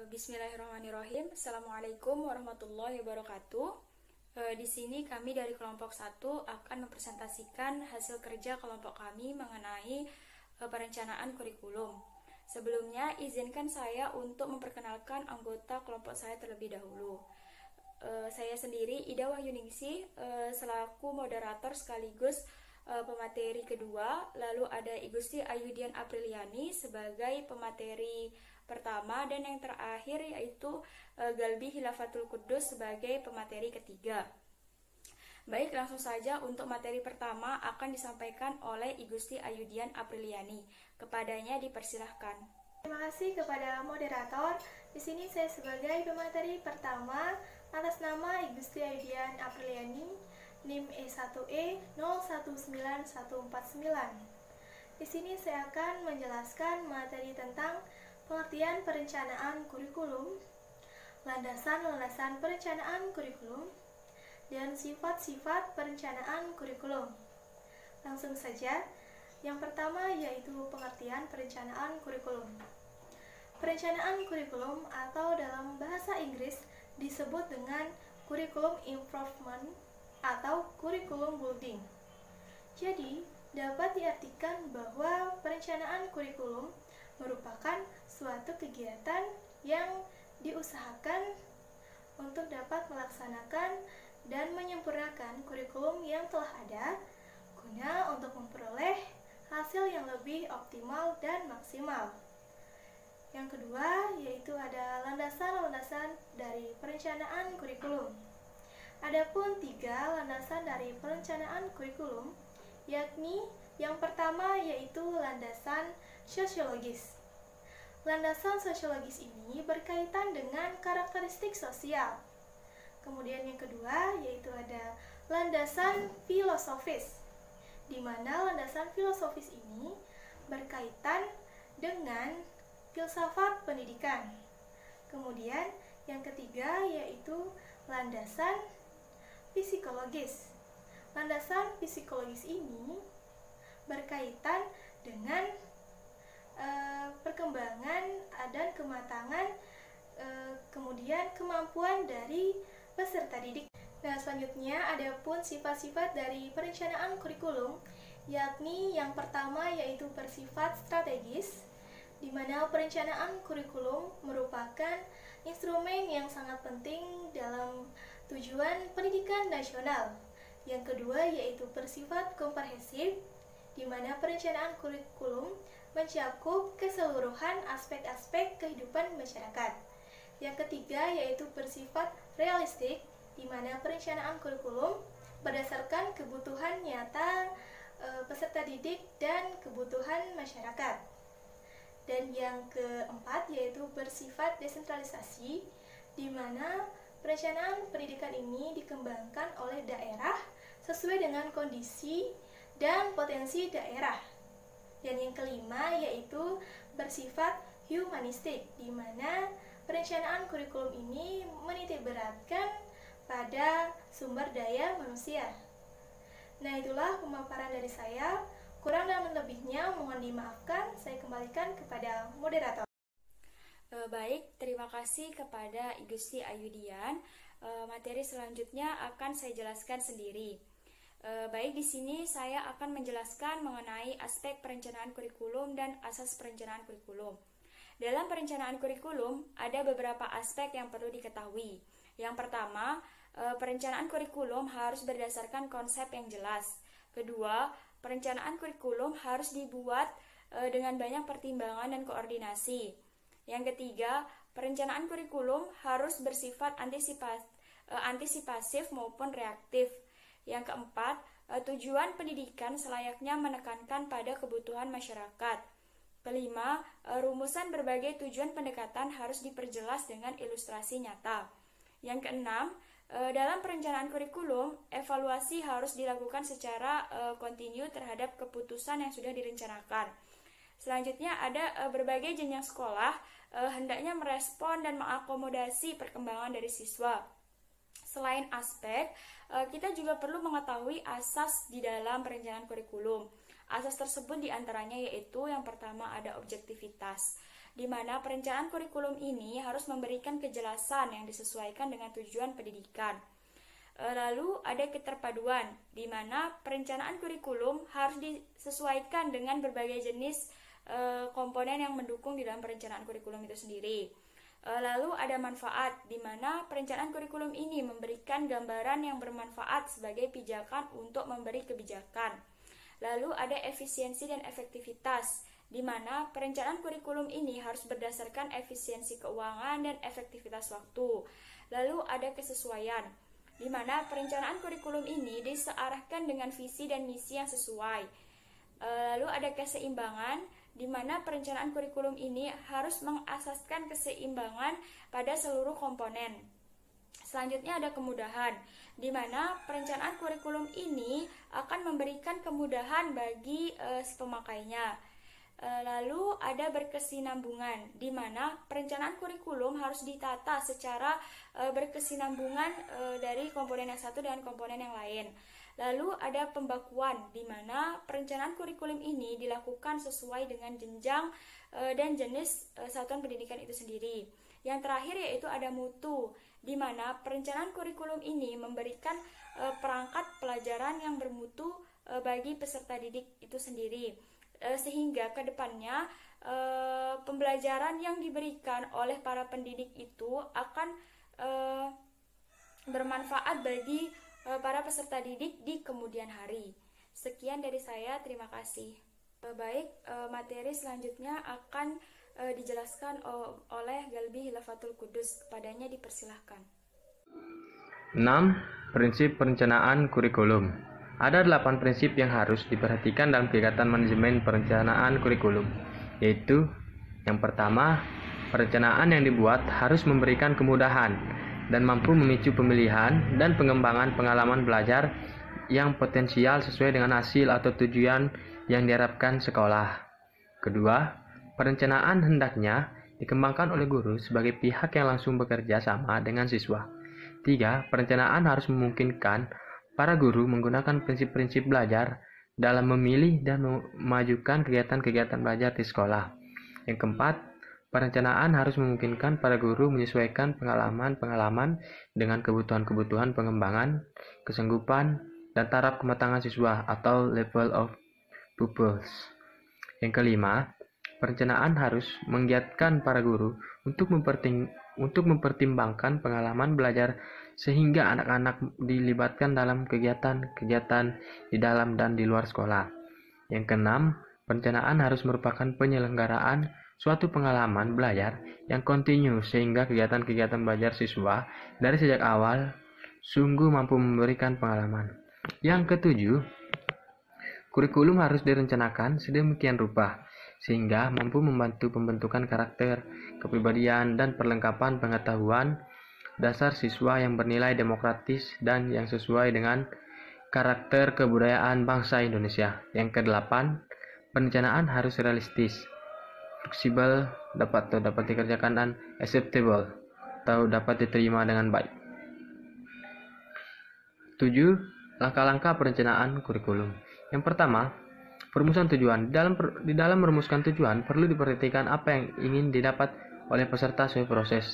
Bismillahirrahmanirrahim. Assalamualaikum warahmatullahi wabarakatuh. Di sini kami dari kelompok 1 akan mempresentasikan hasil kerja kelompok kami mengenai perencanaan kurikulum. Sebelumnya, izinkan saya untuk memperkenalkan anggota kelompok saya terlebih dahulu. Saya sendiri, Ida Wahyuningsih, selaku moderator sekaligus pemateri kedua. Lalu ada Igusti Ayudian Apriliani sebagai pemateri pertama, dan yang terakhir yaitu Galbi Hilafatul Kudus sebagai pemateri ketiga. Baik, langsung saja untuk materi pertama akan disampaikan oleh Igusti Ayudian Apriliani. Kepadanya dipersilahkan. Terima kasih kepada moderator. Di sini saya sebagai pemateri pertama atas nama Igusti Ayudian Apriliani, NIM E1E 019149. Di sini saya akan menjelaskan materi tentang pengertian perencanaan kurikulum, landasan-landasan perencanaan kurikulum, dan sifat-sifat perencanaan kurikulum. Langsung saja, yang pertama yaitu pengertian perencanaan kurikulum. Perencanaan kurikulum atau dalam bahasa Inggris disebut dengan curriculum improvement atau curriculum building. Jadi, dapat diartikan bahwa perencanaan kurikulum merupakan suatu kegiatan yang diusahakan untuk dapat melaksanakan dan menyempurnakan kurikulum yang telah ada guna untuk memperoleh hasil yang lebih optimal dan maksimal. Yang kedua yaitu ada landasan-landasan dari perencanaan kurikulum. Adapun 3 landasan dari perencanaan kurikulum, yakni yang pertama yaitu landasan sosiologis. Landasan sosiologis ini berkaitan dengan karakteristik sosial. Kemudian yang kedua yaitu ada landasan filosofis, di mana landasan filosofis ini berkaitan dengan filsafat pendidikan. Kemudian yang ketiga yaitu landasan psikologis. Landasan psikologis ini berkaitan dengan perkembangan dan kematangan, kemudian kemampuan dari peserta didik. Nah, selanjutnya ada pun sifat-sifat dari perencanaan kurikulum, yakni yang pertama yaitu bersifat strategis, di mana perencanaan kurikulum merupakan instrumen yang sangat penting dalam tujuan pendidikan nasional. Yang kedua yaitu bersifat komprehensif, di mana perencanaan kurikulum mencakup keseluruhan aspek-aspek kehidupan masyarakat. Yang ketiga yaitu bersifat realistik, di mana perencanaan kurikulum berdasarkan kebutuhan nyata peserta didik dan kebutuhan masyarakat. Dan yang keempat yaitu bersifat desentralisasi, di mana perencanaan pendidikan ini dikembangkan oleh daerah sesuai dengan kondisi dan potensi daerah. Dan yang kelima yaitu bersifat humanistik, di mana perencanaan kurikulum ini menitikberatkan pada sumber daya manusia. Nah, itulah pemaparan dari saya. Kurang dan lebihnya mohon dimaafkan. Saya kembalikan kepada moderator. Baik, terima kasih kepada Igusti Ayudian. Materi selanjutnya akan saya jelaskan sendiri. Baik, di sini saya akan menjelaskan mengenai aspek perencanaan kurikulum dan asas perencanaan kurikulum. Dalam perencanaan kurikulum ada beberapa aspek yang perlu diketahui. Yang pertama, perencanaan kurikulum harus berdasarkan konsep yang jelas. Kedua, perencanaan kurikulum harus dibuat dengan banyak pertimbangan dan koordinasi. Yang ketiga, perencanaan kurikulum harus bersifat antisipasif maupun reaktif. Yang keempat, tujuan pendidikan selayaknya menekankan pada kebutuhan masyarakat. Kelima, rumusan berbagai tujuan pendekatan harus diperjelas dengan ilustrasi nyata. Yang keenam, dalam perencanaan kurikulum, evaluasi harus dilakukan secara kontinu terhadap keputusan yang sudah direncanakan. Selanjutnya ada berbagai jenjang sekolah hendaknya merespon dan mengakomodasi perkembangan dari siswa. Selain aspek, kita juga perlu mengetahui asas di dalam perencanaan kurikulum. Asas tersebut diantaranya yaitu yang pertama ada objektivitas, di mana perencanaan kurikulum ini harus memberikan kejelasan yang disesuaikan dengan tujuan pendidikan. Lalu ada keterpaduan, di mana perencanaan kurikulum harus disesuaikan dengan berbagai jenis komponen yang mendukung di dalam perencanaan kurikulum itu sendiri. Lalu ada manfaat, di mana perencanaan kurikulum ini memberikan gambaran yang bermanfaat sebagai pijakan untuk memberi kebijakan. Lalu ada efisiensi dan efektivitas, di mana perencanaan kurikulum ini harus berdasarkan efisiensi keuangan dan efektivitas waktu. Lalu ada kesesuaian, di mana perencanaan kurikulum ini disearahkan dengan visi dan misi yang sesuai. Lalu ada keseimbangan, di mana perencanaan kurikulum ini harus mengasaskan keseimbangan pada seluruh komponen. Selanjutnya ada kemudahan, di mana perencanaan kurikulum ini akan memberikan kemudahan bagi si pemakainya. Lalu ada berkesinambungan, di mana perencanaan kurikulum harus ditata secara berkesinambungan dari komponen yang satu dengan komponen yang lain. Lalu ada pembakuan, di mana perencanaan kurikulum ini dilakukan sesuai dengan jenjang dan jenis satuan pendidikan itu sendiri. Yang terakhir yaitu ada mutu, di mana perencanaan kurikulum ini memberikan perangkat pelajaran yang bermutu bagi peserta didik itu sendiri, sehingga ke depannya pembelajaran yang diberikan oleh para pendidik itu akan bermanfaat bagi para peserta didik di kemudian hari. Sekian dari saya, terima kasih. Baik, materi selanjutnya akan dijelaskan oleh Galbi Hilafatul Kudus. Kepadanya dipersilahkan. 6. Prinsip perencanaan kurikulum. Ada 8 prinsip yang harus diperhatikan dalam kegiatan manajemen perencanaan kurikulum, yaitu yang pertama, perencanaan yang dibuat harus memberikan kemudahan dan mampu memicu pemilihan dan pengembangan pengalaman belajar yang potensial sesuai dengan hasil atau tujuan yang diharapkan sekolah. Kedua, perencanaan hendaknya dikembangkan oleh guru sebagai pihak yang langsung bekerja sama dengan siswa. 3. Perencanaan harus memungkinkan para guru menggunakan prinsip-prinsip belajar dalam memilih dan memajukan kegiatan-kegiatan belajar di sekolah. Yang keempat, perencanaan harus memungkinkan para guru menyesuaikan pengalaman-pengalaman dengan kebutuhan-kebutuhan pengembangan, kesanggupan, dan taraf kematangan siswa atau level of pupils. Yang kelima, perencanaan harus menggiatkan para guru untuk mempertimbangkan pengalaman belajar sehingga anak-anak dilibatkan dalam kegiatan-kegiatan di dalam dan di luar sekolah. Yang keenam, perencanaan harus merupakan penyelenggaraan suatu pengalaman belajar yang kontinu sehingga kegiatan-kegiatan belajar siswa dari sejak awal sungguh mampu memberikan pengalaman. Yang ketujuh, kurikulum harus direncanakan sedemikian rupa sehingga mampu membantu pembentukan karakter, kepribadian, dan perlengkapan pengetahuan dasar siswa yang bernilai demokratis dan yang sesuai dengan karakter kebudayaan bangsa Indonesia. Yang kedelapan, perencanaan harus realistis, fleksibel, dapat dikerjakan, dan acceptable atau dapat diterima dengan baik. 7. Langkah-langkah perencanaan kurikulum. Yang pertama, perumusan tujuan. Di dalam merumuskan tujuan perlu diperhatikan apa yang ingin didapat oleh peserta sesuai proses.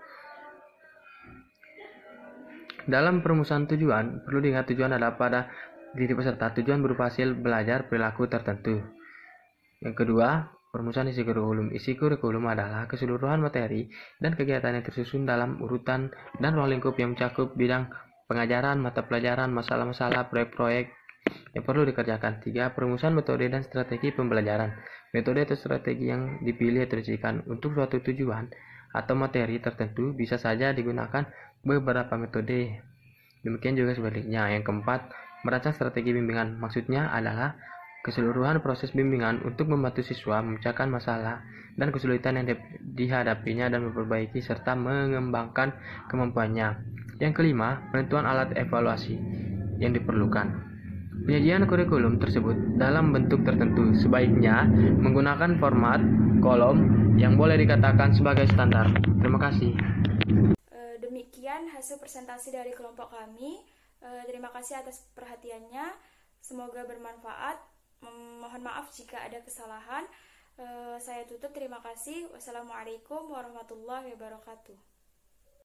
Dalam perumusan tujuan, perlu diingat tujuan adalah pada diri peserta. Tujuan berupa hasil belajar perilaku tertentu. Yang kedua, perumusan isi kurikulum. Isi kurikulum adalah keseluruhan materi dan kegiatan yang tersusun dalam urutan dan ruang lingkup yang mencakup bidang pengajaran, mata pelajaran, masalah-masalah, proyek-proyek yang perlu dikerjakan. 3. Perumusan metode dan strategi pembelajaran. Metode atau strategi yang dipilih atau diciptakan untuk suatu tujuan atau materi tertentu bisa saja digunakan beberapa metode. Demikian juga sebaliknya. Yang keempat, merancang strategi bimbingan. Maksudnya adalah keseluruhan proses bimbingan untuk membantu siswa memecahkan masalah dan kesulitan yang dihadapinya dan memperbaiki serta mengembangkan kemampuannya. Yang kelima, penentuan alat evaluasi yang diperlukan. Penyajian kurikulum tersebut dalam bentuk tertentu sebaiknya menggunakan format kolom yang boleh dikatakan sebagai standar. Terima kasih. Demikian hasil presentasi dari kelompok kami. Terima kasih atas perhatiannya. Semoga bermanfaat. Mohon maaf jika ada kesalahan. Saya tutup. Terima kasih. Wassalamualaikum warahmatullahi wabarakatuh.